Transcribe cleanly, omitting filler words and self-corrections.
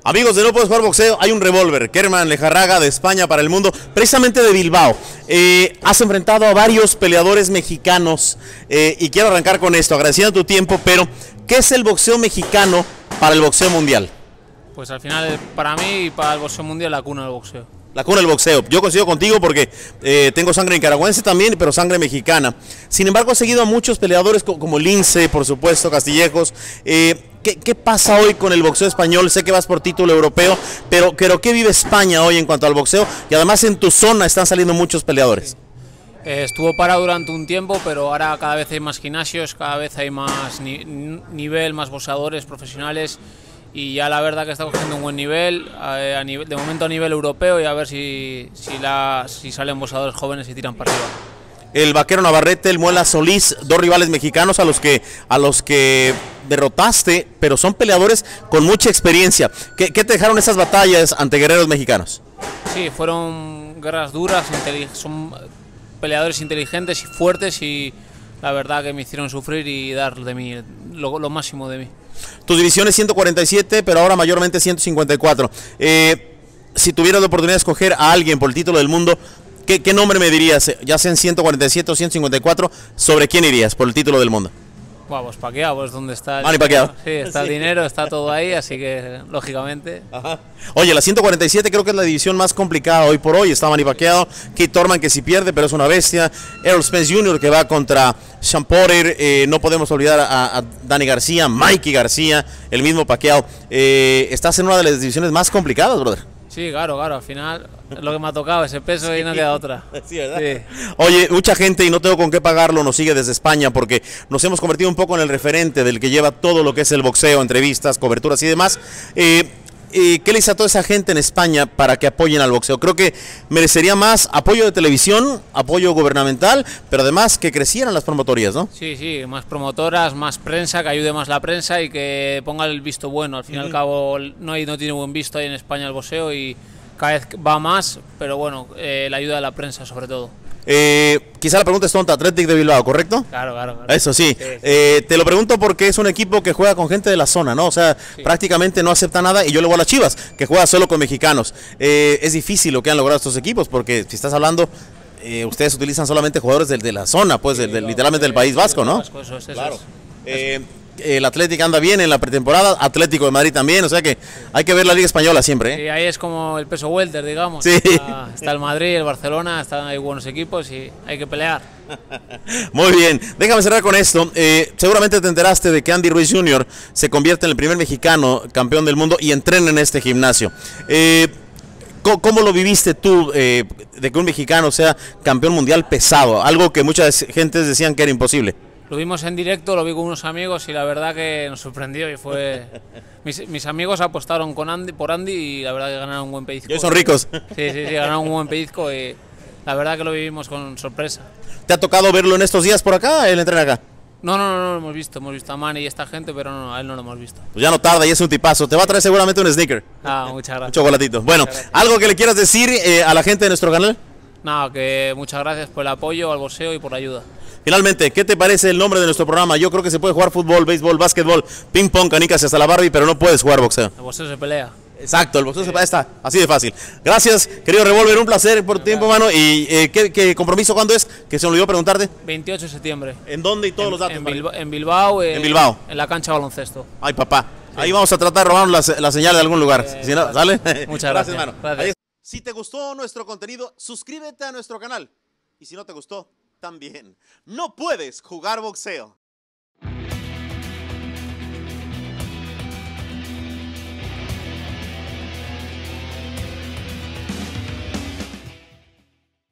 Amigos de No Puedes Jugar Boxeo, hay un revólver, Kerman Lejarraga de España para el mundo, precisamente de Bilbao. Has enfrentado a varios peleadores mexicanos y quiero arrancar con esto, agradeciendo tu tiempo, pero ¿qué es el boxeo mexicano para el boxeo mundial? Pues al final, para mí y para el boxeo mundial, la cuna del boxeo. La cuna del boxeo. Yo coincido contigo porque tengo sangre nicaragüense también, pero sangre mexicana. Sin embargo, he seguido a muchos peleadores como Lince, por supuesto, Castillejos. ¿Qué pasa hoy con el boxeo español? Sé que vas por título europeo, pero ¿qué vive España hoy en cuanto al boxeo? Y además en tu zona están saliendo muchos peleadores. Estuvo parado durante un tiempo, pero ahora cada vez hay más gimnasios, cada vez hay más nivel, más boxeadores profesionales. Y ya la verdad que está cogiendo un buen nivel, de momento a nivel europeo, y a ver si salen boxeadores jóvenes y tiran para arriba. El Vaquero Navarrete, el Muela Solís, dos rivales mexicanos a los que derrotaste, pero son peleadores con mucha experiencia. ¿Qué te dejaron esas batallas ante guerreros mexicanos? Sí, fueron guerras duras, son peleadores inteligentes y fuertes, y la verdad que me hicieron sufrir y dar de mí lo máximo de mí. Tu división es 147, pero ahora mayormente 154. Si tuvieras la oportunidad de escoger a alguien por el título del mundo, ¿qué nombre me dirías? Ya sea en 147 o 154, ¿sobre quién irías por el título del mundo? Pues Pacquiao, pues donde está Manny Pacquiao. Sí, está el dinero, está todo ahí, así que lógicamente. Ajá. Oye, la 147 creo que es la división más complicada hoy por hoy. Está Manny Pacquiao, Keith Thurman, que si pierde, pero es una bestia. Errol Spence Jr., que va contra Sean Porter. No podemos olvidar a Danny García, Mikey García, el mismo Pacquiao. Estás en una de las divisiones más complicadas, brother. Sí, claro, al final es lo que me ha tocado, ese peso, y no queda otra. Sí, ¿verdad? Sí. Oye, mucha gente, y no tengo con qué pagarlo, nos sigue desde España porque nos hemos convertido un poco en el referente del que lleva todo lo que es el boxeo, entrevistas, coberturas y demás. ¿Qué le dice a toda esa gente en España para que apoyen al boxeo? Creo que merecería más apoyo de televisión, apoyo gubernamental, pero además que crecieran las promotorías, ¿no? Sí, más promotoras, más prensa, que ayude más la prensa y que ponga el visto bueno. Al fin y al cabo no tiene buen visto ahí en España el boxeo, y cada vez va más, pero bueno, la ayuda de la prensa sobre todo. Quizá la pregunta es tonta, Athletic de Bilbao, ¿correcto? Claro. Eso sí. Sí. Te lo pregunto porque es un equipo que juega con gente de la zona, ¿no? O sea, sí, prácticamente no acepta nada, y yo le voy a las Chivas, que juega solo con mexicanos. Es difícil lo que han logrado estos equipos, porque si estás hablando, ustedes utilizan solamente jugadores de la zona, pues, literalmente del País Vasco, ¿no? Eso claro. El Athletic anda bien en la pretemporada, Atlético de Madrid también, o sea que hay que ver la Liga Española siempre, ¿eh? Sí, ahí es como el peso welter, digamos. Sí. Está el Madrid, el Barcelona, hay buenos equipos y hay que pelear. Muy bien, déjame cerrar con esto. Seguramente te enteraste de que Andy Ruiz Jr. se convierte en el primer mexicano campeón del mundo y entrena en este gimnasio. ¿Cómo lo viviste tú, de que un mexicano sea campeón mundial pesado? Algo que muchas gentes decían que era imposible. Lo vimos en directo, lo vi con unos amigos y la verdad que nos sorprendió, y fue... mis amigos apostaron por Andy y la verdad que ganaron un buen pellizco. ¿Y son ricos? Sí, ganaron un buen pellizco y la verdad que lo vivimos con sorpresa. ¿Te ha tocado verlo en estos días por acá, él entrena acá? No, lo hemos visto a Manny y esta gente, pero no, a él no lo hemos visto. Pues ya no tarda y es un tipazo, te va a traer seguramente un sneaker. Muchas gracias. Un chocolatito. Bueno, ¿algo que le quieras decir a la gente de nuestro canal? Que muchas gracias por el apoyo al boxeo y por la ayuda. Finalmente, ¿qué te parece el nombre de nuestro programa? Yo creo que se puede jugar fútbol, béisbol, básquetbol, ping pong, canicas y hasta la Barbie, pero no puedes jugar boxeo. El boxeo se pelea. Exacto, el boxeo se pelea, está así de fácil. Gracias, querido Revolver, un placer por tu tiempo, mano. ¿Y qué compromiso cuándo es? Que se me olvidó preguntarte. 28 de septiembre. ¿En dónde y todos los datos? En Bilbao. En Bilbao. En la cancha de baloncesto. Ay, papá. Sí. Ahí vamos a tratar de robarnos la señal de algún lugar. Si no, ¿sale? Muchas gracias, mano. Gracias. Si te gustó nuestro contenido, suscríbete a nuestro canal. Y si no te gustó, también. No puedes jugar boxeo.